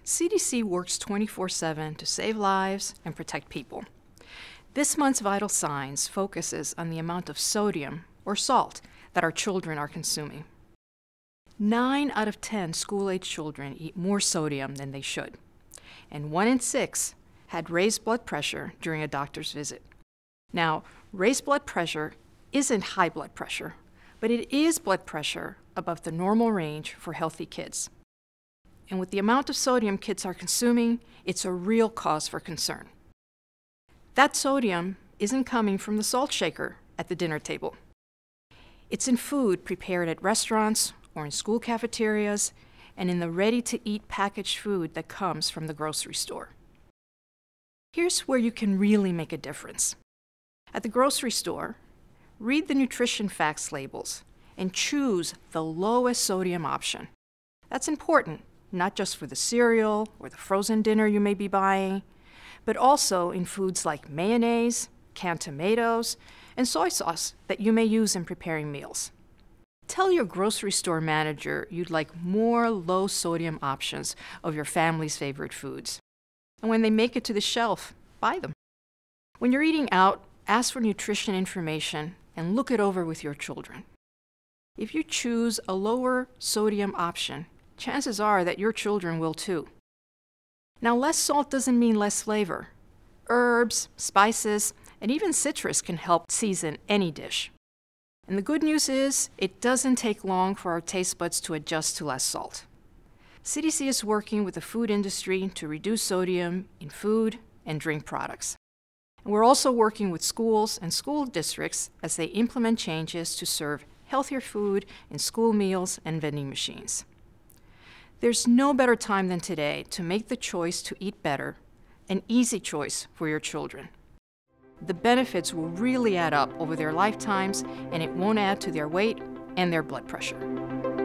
CDC works 24/7 to save lives and protect people. This month's Vital Signs focuses on the amount of sodium, or salt, that our children are consuming. 9 out of 10 school-age children eat more sodium than they should, and 1 in 6 had raised blood pressure during a doctor's visit. Now, raised blood pressure isn't high blood pressure, but it is blood pressure above the normal range for healthy kids. And with the amount of sodium kids are consuming, it's a real cause for concern. That sodium isn't coming from the salt shaker at the dinner table. It's in food prepared at restaurants or in school cafeterias and in the ready-to-eat packaged food that comes from the grocery store. Here's where you can really make a difference. At the grocery store, read the nutrition facts labels and choose the lowest sodium option. That's important, not just for the cereal or the frozen dinner you may be buying, but also in foods like mayonnaise, canned tomatoes, and soy sauce that you may use in preparing meals. Tell your grocery store manager you'd like more low-sodium options of your family's favorite foods. And when they make it to the shelf, buy them. When you're eating out, ask for nutrition information and look it over with your children. If you choose a lower sodium option, chances are that your children will too. Now, less salt doesn't mean less flavor. Herbs, spices, and even citrus can help season any dish. And the good news is, it doesn't take long for our taste buds to adjust to less salt. CDC is working with the food industry to reduce sodium in food and drink products. And we're also working with schools and school districts as they implement changes to serve healthier food in school meals and vending machines. There's no better time than today to make the choice to eat better, an easy choice for your children. The benefits will really add up over their lifetimes, and it won't add to their weight and their blood pressure.